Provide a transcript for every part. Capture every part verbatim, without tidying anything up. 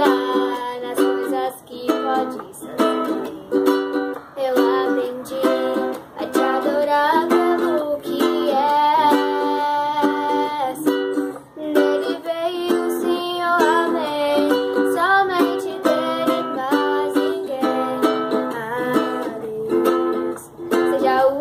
animada nas coisas que pode ser. Eu aprendi a te adorar pelo que és. Nele veio sim, eu amei, somente dele, mais ninguém. Ah, Deus, seja o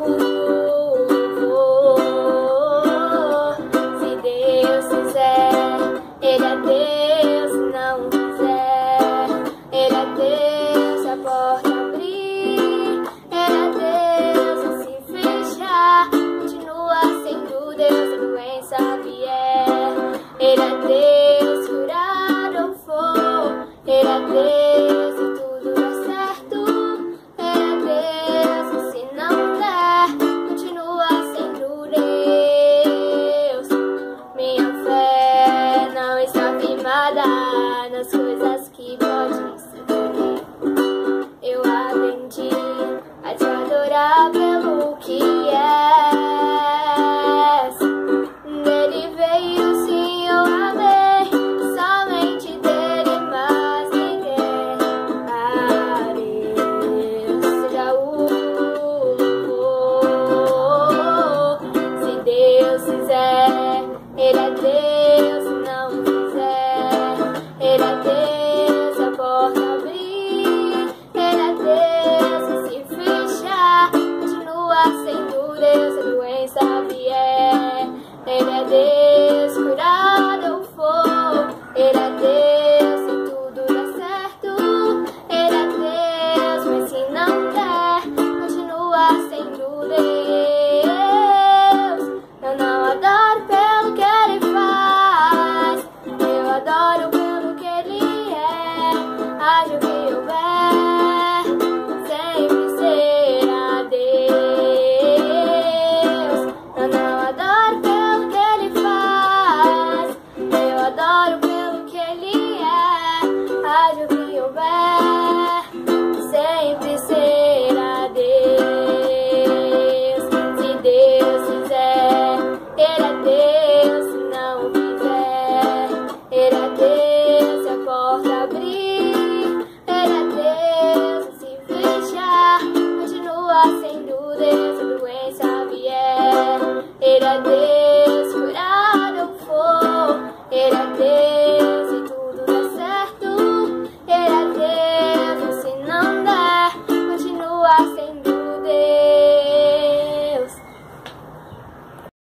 louvor. Se Deus quiser, Ele é Deus. Se não quiser, Ele é Deus. Se a porta abrir, Ele é Deus. E se fechar, continua sendo Deus. A doença vier, Ele é Deus. Curar ou for, Ele é Deus. Se tudo der certo, Ele é Deus. E se não der, continua sendo Deus. Minha fé não está firmada nas coisas que pode ser. Eu aprendi a te adorar pelo que és. Nele veio sim, eu amei, somente dele, mais ninguém. Ah, Deus, seja o louvor. Se Deus quiser, Ele é Deus. Se não quiser, Ele é Deus. Se a porta abrir, Ele é Deus. E se fechar, continua sendo Deus. Se a doença vier, Ele é Deus. Curado eu for, Ele é Deus. Se tudo der certo, Ele é Deus. Mas se não der, continua sendo Deus. Eu não adoro pelo que Ele faz, eu adoro pelo que Ele é. Haja o que houver, sempre será Deus. Eu não adoro pelo que Ele faz, eu adoro pelo que Ele é. Haja o que houver, sempre será Deus. Se Deus quiser, Ele é Deus. Se não quiser, Ele é Deus. Se a porta abrir, Ele é Deus. E se fechar, continua sendo Deus. Se a doença vier, Ele é Deus. Curado eu for, Ele é Deus.